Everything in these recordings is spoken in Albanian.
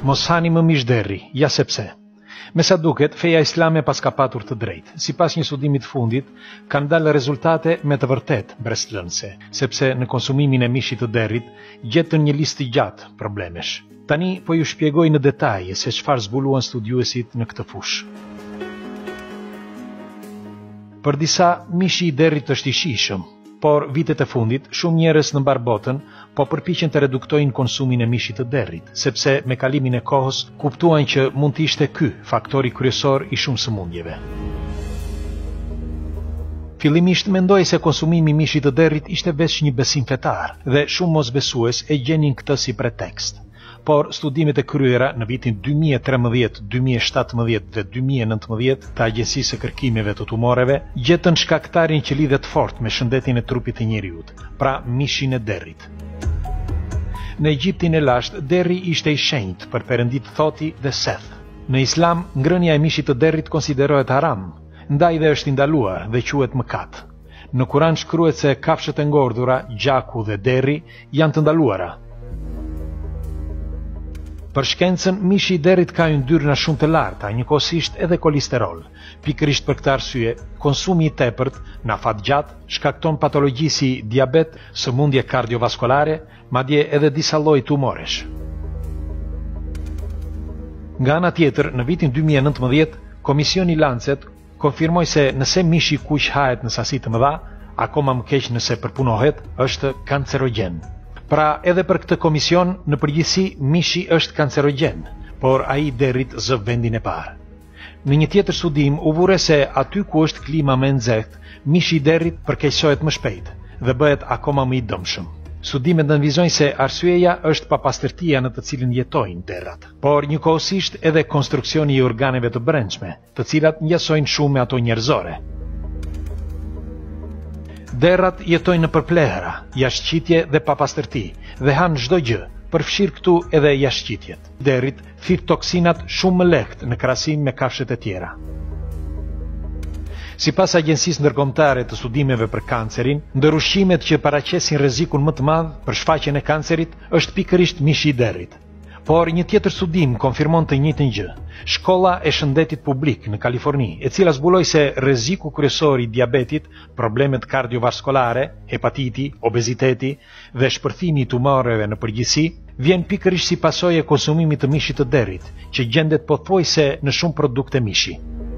Mos hani më mish derri, ja sepse. Me sa duket, feja islame pas ka patur të drejtë. Sipas një studimi të fundit, kanë dalë rezultate me të vërtet brestlënëse, sepse në konsumimin e mishit të derrit gjetën një listë gjatë problemesh. Tani po ju shpjegoj në detaje se çfarë zbuluan studiuesit në këtë fushë. Për disa, mishi i derrit është i shijshëm, por vitet e fundit shumë njerëz në mbar botën po përpiqen të reduktojnë konsumin e mishit të derrit, sepse me kalimin e kohës kuptuan që mund të ishte ky faktori kryesor i shumë sëmundjeve. Fillimisht mendoj se konsumimi i mishit të derrit ishte vetëm një besim fetar dhe shumë mosbesues e gjenin këtë si pretekst. Por studimet e kryera në vitin 2013, 2017 dhe 2019 të Agjencisë së Kërkimeve të Tumoreve gjetën shkaktarin që lidhet fort me shëndetin e trupit të njeriut, pra mishin e derrit. Në Egjiptin e lashtë, derri ishte i shenjtë për perëndit Thoti dhe Seth. Në Islam, ngrënia e mishit të derrit konsiderohet haram, ndaj dhe është ndaluar dhe quhet mëkat. Në Kuran shkruhet se kafshët e ngordhura, gjaku dhe derri janë të ndaluara. Për shkencën, mishi i derrit ka yndyrna shumë të larta, njëkohësisht edhe kolesterol. Pikërisht për këtë arsye, konsumi i tepërt në afat gjatë shkakton patologji si diabet, sëmundje kardiovaskolare, madje edhe disa lloje tumoresh. Nga ana tjetër, në vitin 2019, Komisioni Lancet konfirmoi se nëse mishi i kuq hahet në sasi të mëdha, akoma më keq nëse përpunohet, është kancerogjen. Pra edhe për këtë komision, në përgjithësi, mishi është kancerogjen, por ai i derrit zë vendin e parë. Në një tjetër studim, u vure se aty ku është klima më e nxehtë, mishi i derrit përkeqësohet më shpejt dhe bëhet akoma më i dëmshëm. Studimet nënvizojnë se arsyeja është papastërtia në të cilën jetojnë derrat, por njëkohësisht edhe konstruksioni i organeve të brendshme, të cilat njësojnë shumë me ato njerëzore. Derrat jetojnë në përplehra, jashtëqitje dhe papastërti dhe hanë çdo gjë, përfshirë këtu edhe jashtëqitjet. Derrit thith toksinat shumë më lehtë në krahasim me kafshët e tjera. Sipas Agjencisë Ndërkombëtare të Studimeve për Kancerin, ndër ushqimet që paraqesin rrezikun më të madh për shfaqjen e kancerit është pikërisht mishi i derrit. Por një tjetër studim konfirmon të njëjtën gjë. Shkolla e Shëndetit Publik në Kaliforni, e cila zbuloi se rreziku kryesor i diabetit, problemet kardiovaskolare, hepatiti, obeziteti dhe shpërthimi i tumoreve në përgjithësi, vjen pikërisht si pasojë e konsumimit të mishit të derrit, që gjendet pothuajse në shumë produkte mishi.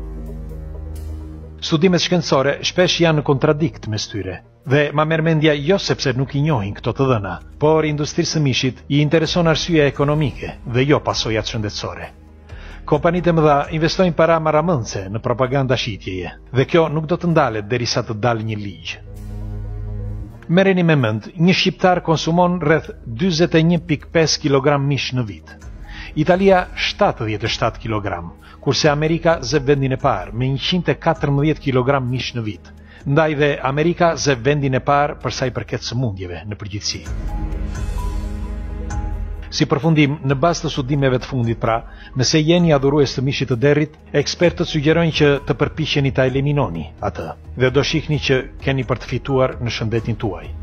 Studimet shkencore shpesh janë në kontradikt mes tyre, dhe ma merr mendja jo sepse nuk i njohin këto të dhëna, por industrisë së mishit i intereson arsyeja ekonomike dhe jo pasojat shëndetësore. Kompanitë e mëdha investojnë para marramëndse në propaganda shitjeje, dhe kjo nuk do të ndalet derisa të dalë një ligj. Merreni me mend, një shqiptar konsumon rreth 41.5 kg mish në vit. Italia 77 kg, kurse Amerika zë vendin e parë me 114 kg mish në vit. Ndaj dhe Amerika zë vendin e parë për sa i përket sëmundjeve në përgjithësi. Si përfundim, në bazë të studimeve të fundit pra, nëse jeni adhurues të mishit të derrit, ekspertët sugjerojnë që të përpiqeni ta eliminoni atë dhe do shihni që keni për të fituar në shëndetin tuaj.